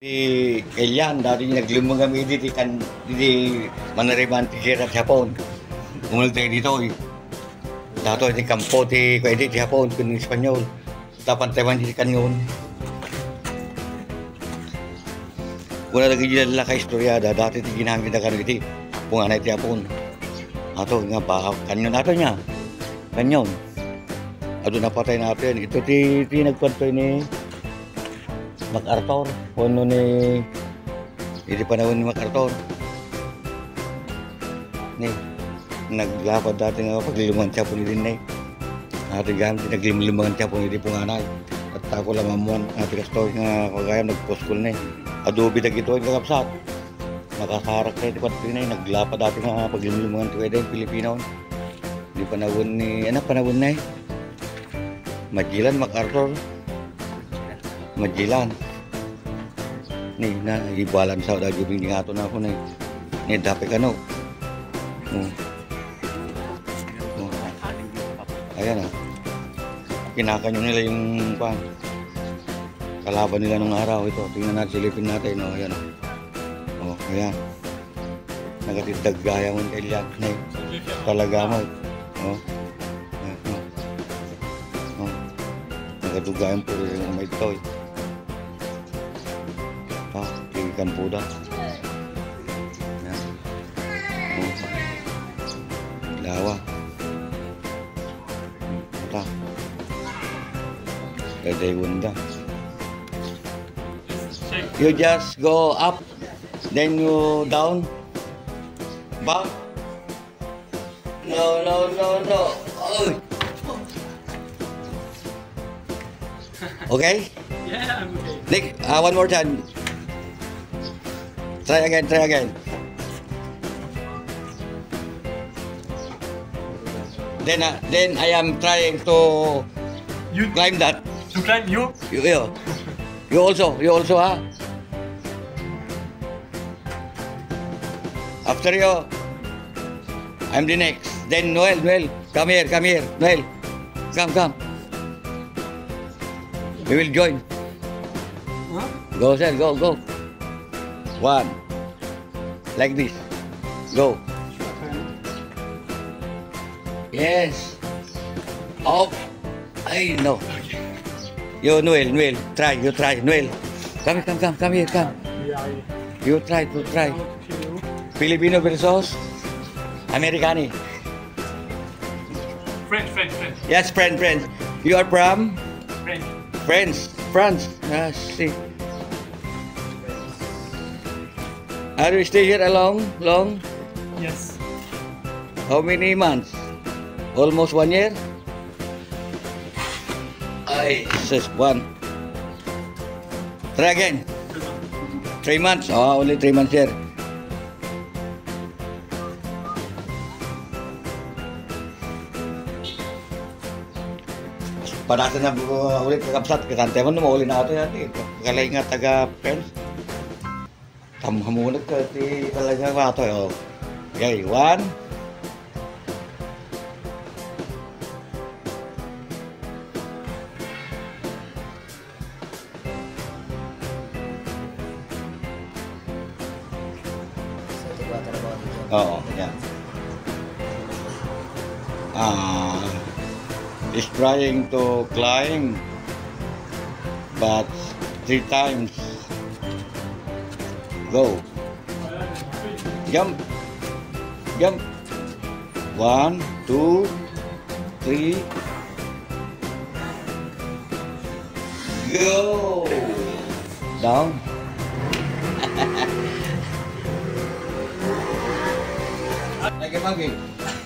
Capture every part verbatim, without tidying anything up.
Di kailan dati naglumang kami dito kan di manariman ti sa Japon. Umulog tayo dito eh. Dato di kampo ti ko di Japon kun Espanyol. Tapan tayo di kanyon. Kuna lagi dila ka istorya da dati ti ginamit na kan iti punganay ti Japon. Ato nga pa kanyon nato nya. Kanyon. Ado napatay natin. Ito ti ti nagkwento ni MacArthur, puno ni hindi panahon ni MacArthur. Ni naglapad dati nga paglilumangan siya po ni Dinay. Ati gamit naglilumangan siya po ni Punganay. At ako lang amuan ati kastoy nga kagaya nagposkul ni. Adobe na gito ang kakapsat. Nakasarak na iti patinay naglapad dati nga paglilumangan ti Wedeng Pilipino. Di panahon ni ano panahon na eh. Magellan MacArthur. Magellan ni na ibalan sa da jubing di ngato na ako na ni dapat ano oh. Oh. Ayan ah kinakanyo nila yung pan kalaban nila nung araw ito tingnan natin silipin natin no ayan oh ayan nagatitag gaya mo kailan na talaga mo oh oh nagatugayan po rin yung may toy. Ah, ikan puda. Yan. Oh. Lawa. Ata. Daday wunda. You just go up, then you down, back. No, no, no, no. Oh. Okay? Yeah, I'm okay. Nick, uh, one more time. Try again, try again. Then, uh, then I am trying to You climb that. to climb you? You, you, you also, you also, huh? After you, I'm the next. Then Noel, Noel, come here, come here, Noel, come, come. We will join. Huh? Go, sir, go, go. One. Like this. Go. Yes. Up. I know. You, Noel, Noel, try, you try, Noel. Come, come, come, come here, come. Yeah. You try to try. Filipino versus Americani. French, French, French, Yes, friend, friend. You are from French. France, France. Ah, see. Are you stay here along, long? Yes. How many months? Almost one year? Ay, just one. Try again. Three months? Oh, only three months here. Padasa na uh, ulit kakapsat, kakante mo na mauli na ito yan eh. Kalay nga taga friends. Tamhamunag ka, ti talaga ba ito eh. Okay, one. Oo, yan. Ah, is trying to climb, but three times. Go. Jump. Jump. One, two, three. Go. Down. Like a monkey.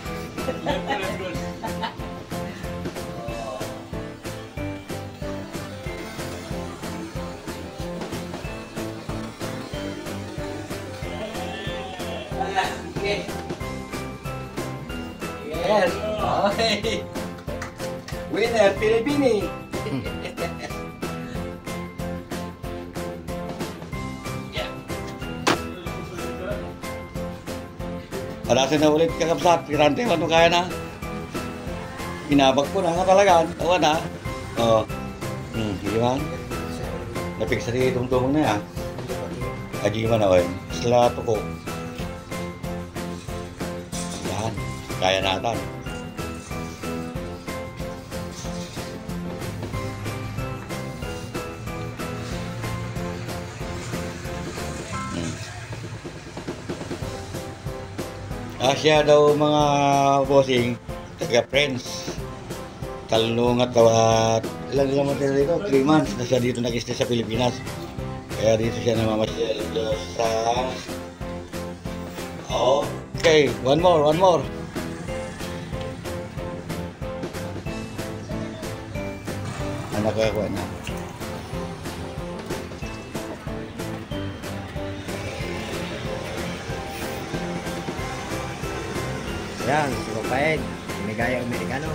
Yes. Okay. Winner, Pilipini. Parasin na ulit kakapsat, kirante mo kaya na. Inabag ko na nga talaga, tawa na. Oo. Hmm, di ba? Napik sa tumtumong na yan. Aji gimana, Oy? Setelah toko. Yan. Kaya natin. Hmm. Asya daw mga bossing, taga-friends. Talong at tawat. Ilan naman tayo dito? three months na siya dito nag-stay sa Pilipinas. Kaya dito siya namamasyal sa... Okay, one more, one more. Anak ko ako na. Yan, si Papaeg. May gaya Amerikano.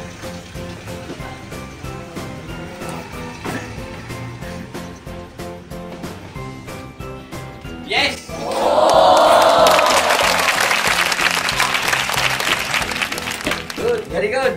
Yes! Good, very good.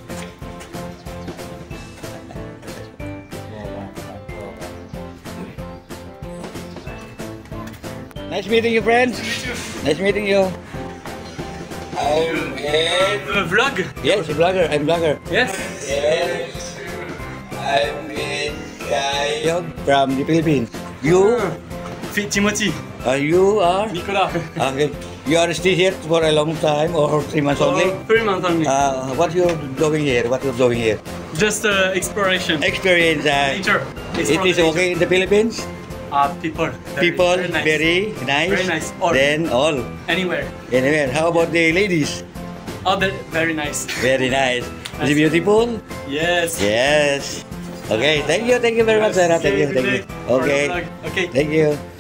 Nice meeting you, friends. Nice meeting you. I'm in... A vlog? Yes, vlogger. I'm vlogger. Yes. Yes. I'm in Kayog from the Philippines. You? Fit Timothy. Uh, you are? Nicolas. Okay. You are still here for a long time or three months only? Oh, three months only. Uh, what you doing here? What you doing here? Just uh, exploration. Experience. Uh, Nature. it is okay in the Philippines? Uh, people. Very, People, very nice. very nice. Very nice. All. Then all. Anywhere. Anyway, how about the ladies? Oh, they're very nice. Very nice. Is it beautiful? Yes. Yes. Okay, thank you, thank you very much, Sarah. Thank you, thank you. Okay, Okay. thank you.